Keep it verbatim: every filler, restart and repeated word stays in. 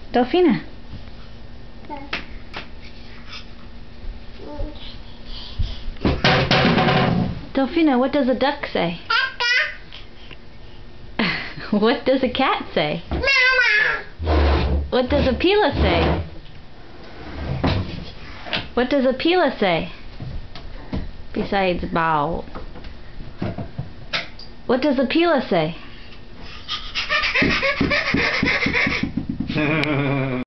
Delphina. Delphina, what does a duck say? What does a cat say? What does a Pila say? What does a Pila say? Besides bow. What does a Pila say?